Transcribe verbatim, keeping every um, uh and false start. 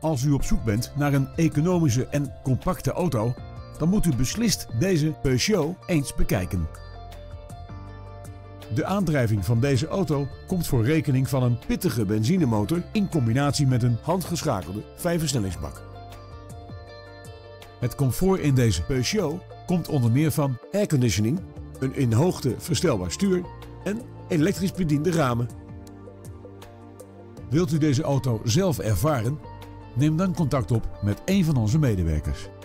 Als u op zoek bent naar een economische en compacte auto, dan moet u beslist deze Peugeot eens bekijken. De aandrijving van deze auto komt voor rekening van een pittige benzinemotor in combinatie met een handgeschakelde vijfversnellingsbak. Het comfort in deze Peugeot komt onder meer van airconditioning, een in hoogte verstelbaar stuur en elektrisch bediende ramen. Wilt u deze auto zelf ervaren? Neem dan contact op met een van onze medewerkers.